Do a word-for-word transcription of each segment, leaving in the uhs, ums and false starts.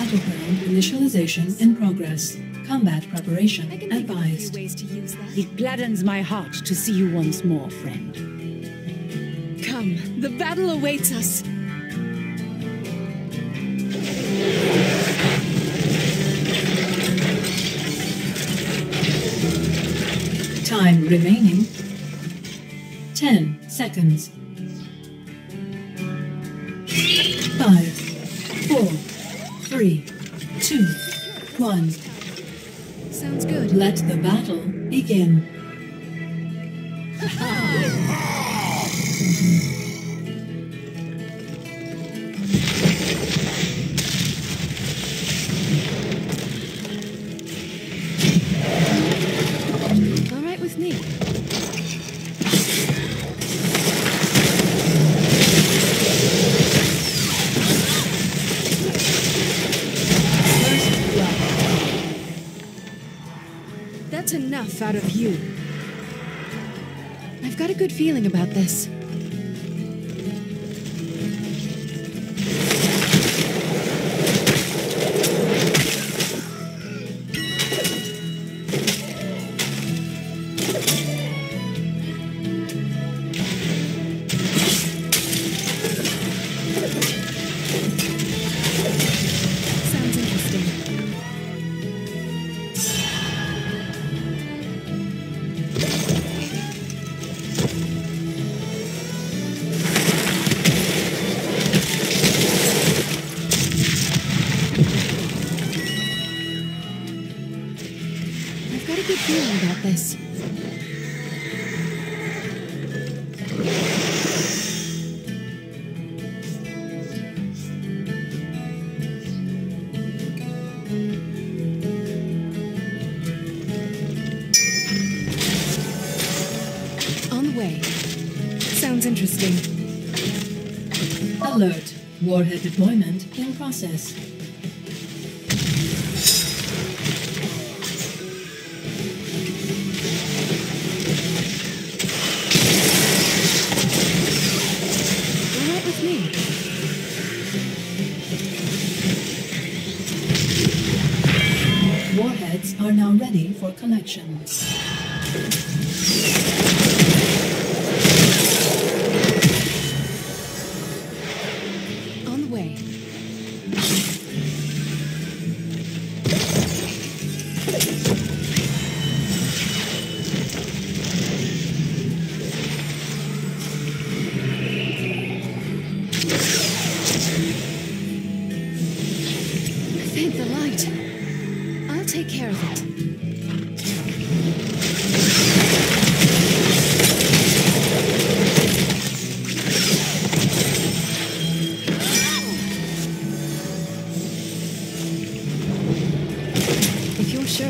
Battleground initialization in progress. Combat preparation I can think of a few advised. ways to use that. It gladdens my heart to see you once more, friend. Come, the battle awaits us. Time remaining. Ten seconds. Five, four, three, two, one. Sounds good. Let the battle begin. All right with me. First blood. That's enough out of you. I've got a good feeling about this. Sounds interesting. I've got a good feeling about this. On the way. Sounds interesting. Alert. Warhead deployment in process. All right with me. Warheads are now ready for collection. On the way. Thank the light. I'll take care of it. If you're sure.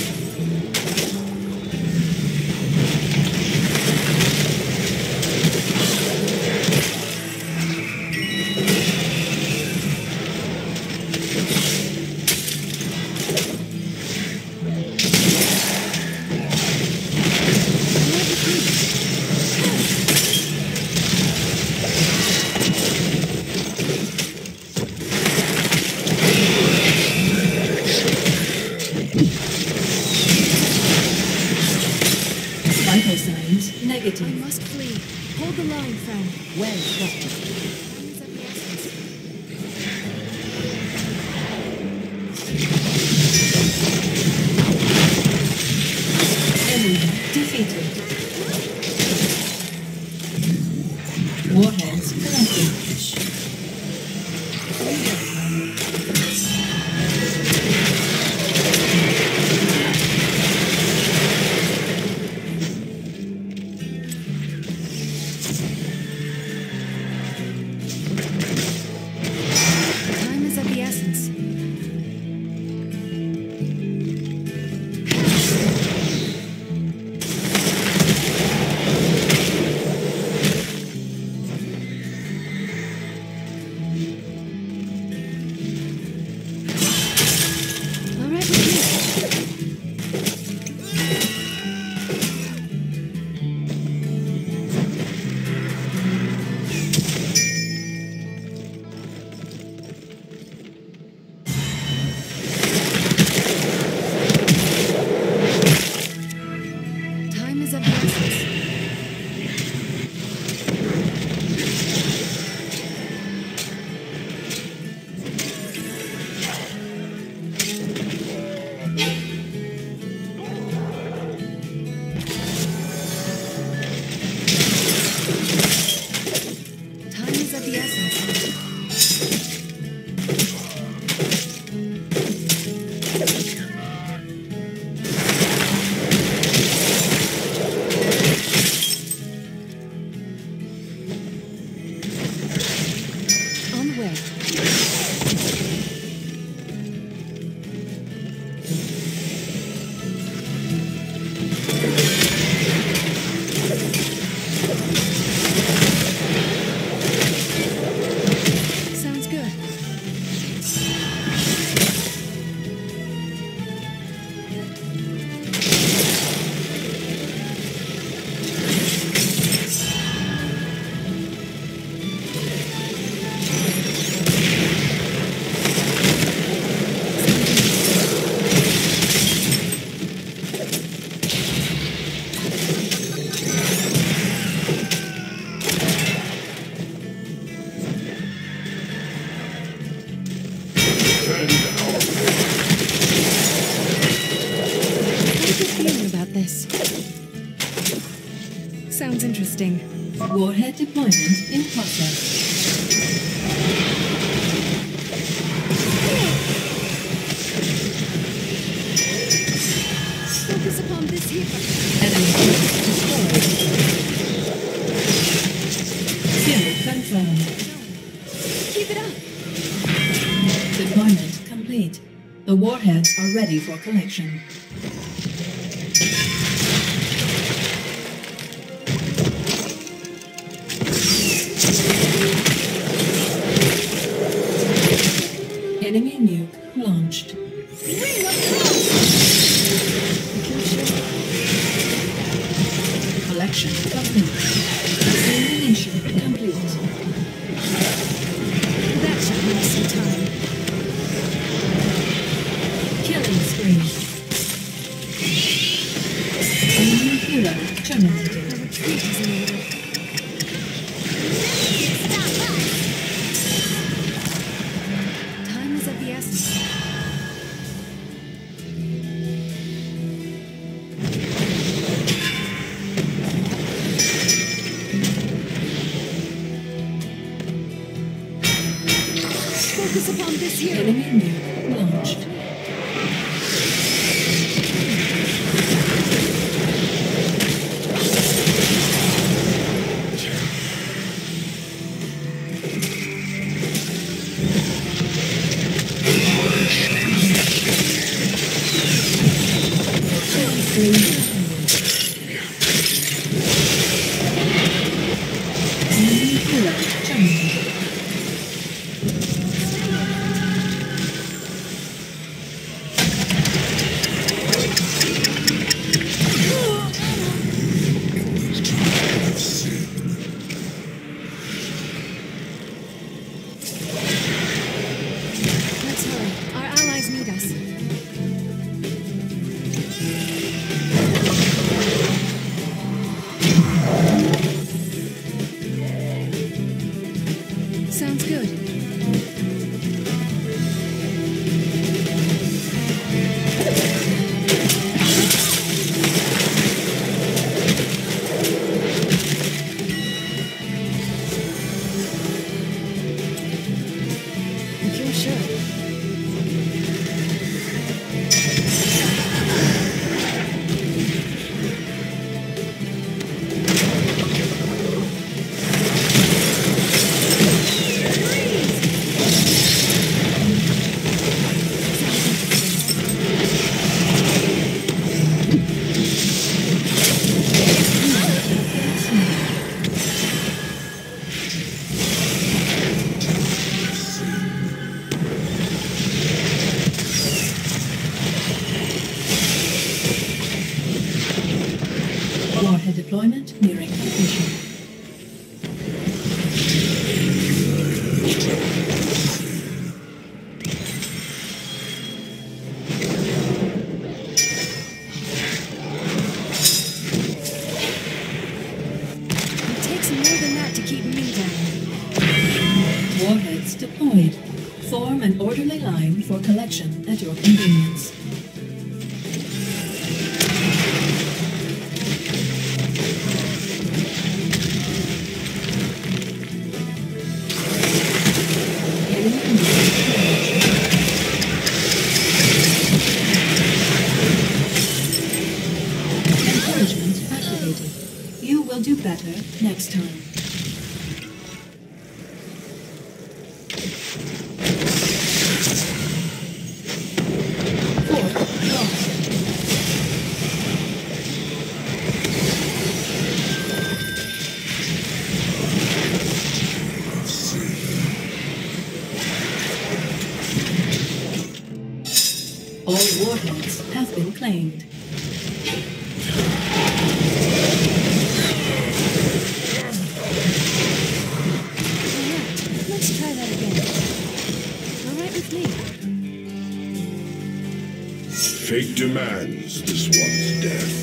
Vital signs I negative. must flee. Hold the line, friend. Well spotted. Time is of the essence. Enemy defeated. Warheads collected. Sounds good. About this. Sounds interesting. Warhead deployment in process. Focus upon this here. Enemy turret destroyed. Kill confirmed. Keep it up. Deployment complete. The warheads are ready for collection. Enemy nuke launched. Collection complete. Elimination complete. That should make some time. Killing spree. Enemy hero terminated. The retreat is in order. Time is of the essence. Focus upon this here. Enemy nuke launched. Enemy hero terminated. Let's hurry. Our allies need us. Sounds good. If you're sure. Warhead deployment nearing completion. It takes more than that to keep me down. Warheads deployed. Form an orderly line for collection at your convenience. Encouragement activated. You will do better next time. All warheads have been claimed. Alright, let's try that again. Alright with me. Fate demands this one's death.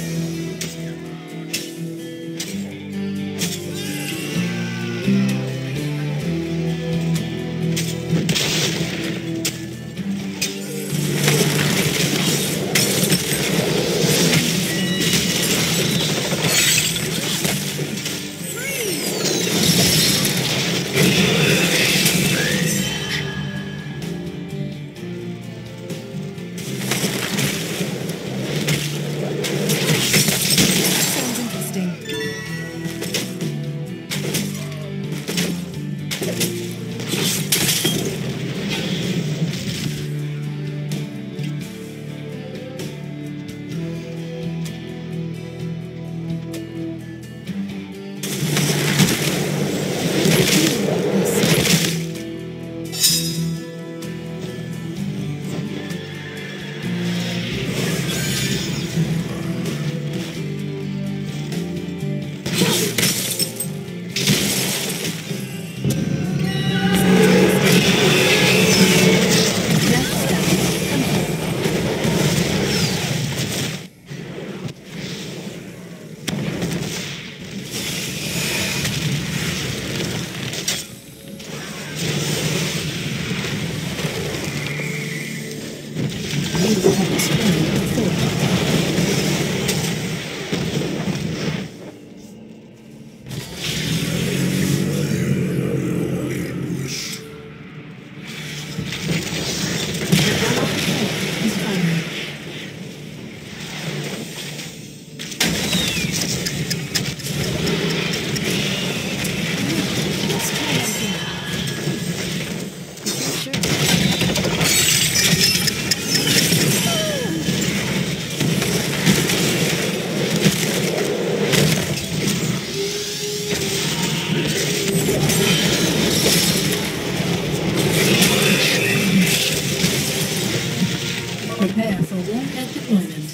Prepare for warhead deployment.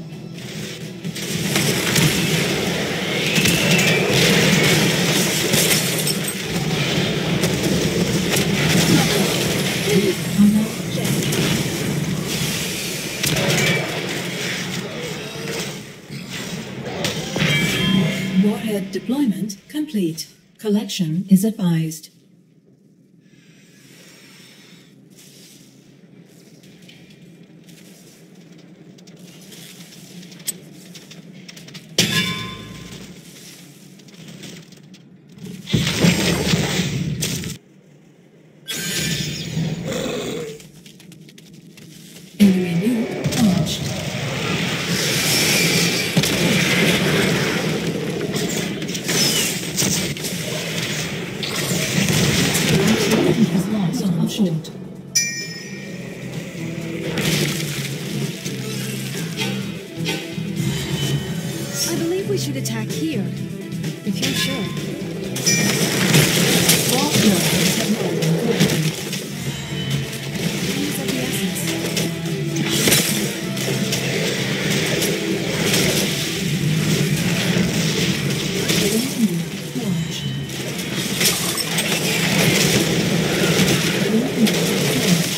Warhead deployment complete. Collection is advised. Enemy nuke launched. Has lost on the short. I believe we should attack here, if you're sure. All warheads have now been collected. Time's of the essence. Enemy nuke launched. Enemy nuke launched.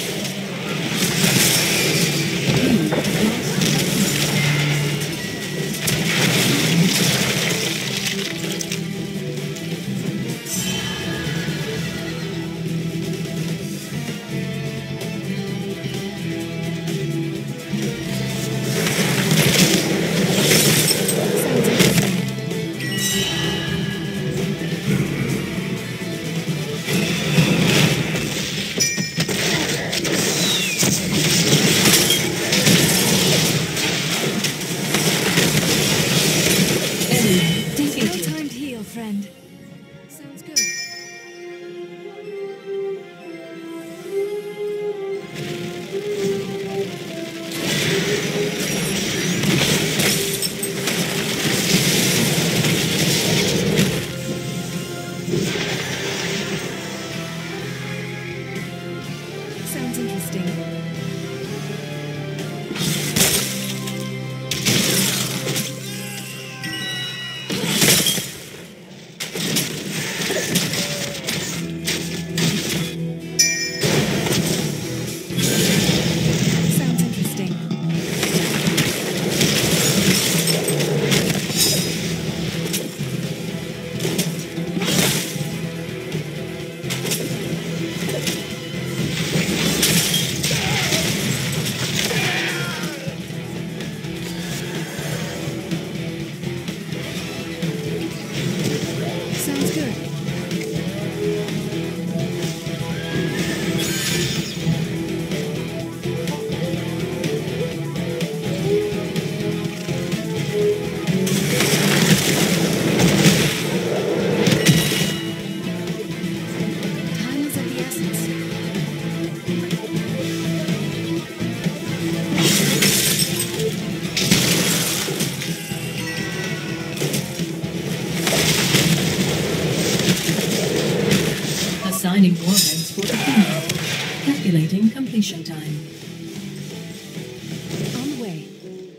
Nuke lost. Enemy defeated. Well-timed heal, friend. Sounds good. Sounds interesting. Calculating completion time. On the way.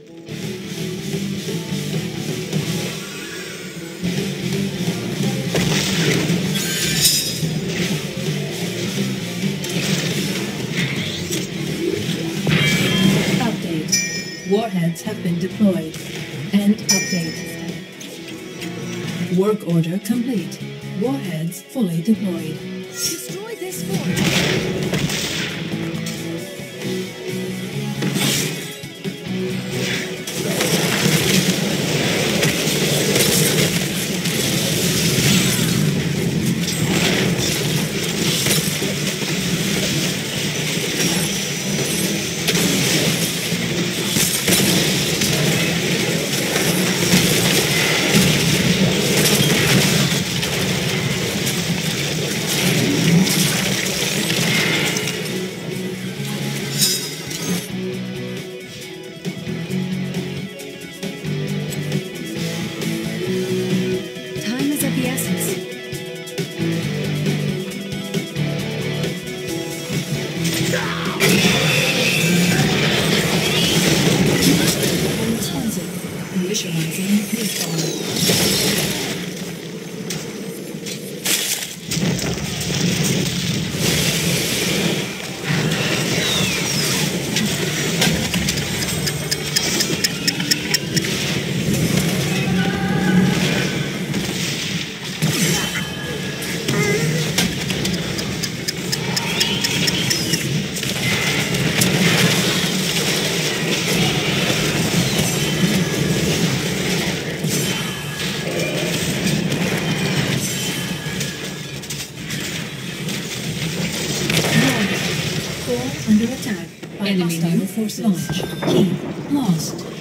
Update. Warheads have been deployed. End update. Work order complete. Warheads fully deployed. Destroy this fort. Time is of the essence. Unresponsive. Initializing respawn. Core under attack by Enemy hostile new forces. Launch. Key lost.